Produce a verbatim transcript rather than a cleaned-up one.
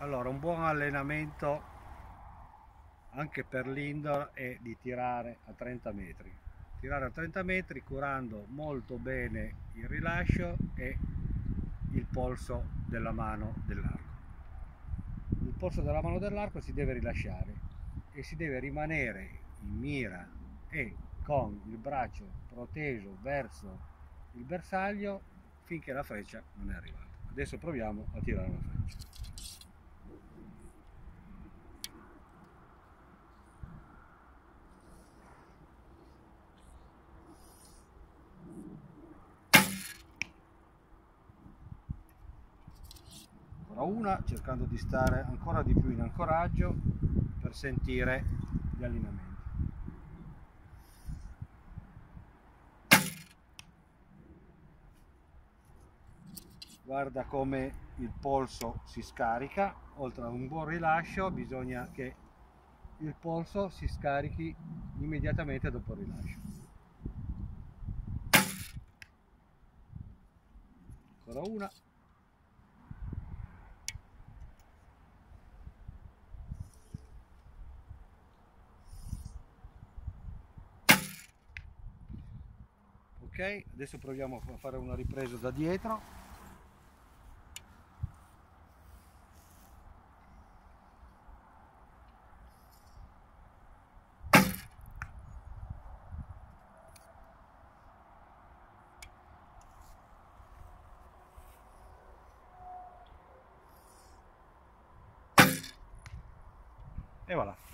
Allora, un buon allenamento anche per l'indoor è di tirare a trenta metri. Tirare a trenta metri curando molto bene il rilascio e il polso della mano dell'arco. Il polso della mano dell'arco si deve rilasciare e si deve rimanere in mira e con il braccio proteso verso il bersaglio finché la freccia non è arrivata. Adesso proviamo a tirare la freccia. Ancora una, cercando di stare ancora di più in ancoraggio per sentire gli allineamenti. Guarda come il polso si scarica. Oltre a un buon rilascio bisogna che il polso si scarichi immediatamente dopo il rilascio. Ancora una. Ok, adesso proviamo a fare una ripresa da dietro. E voilà.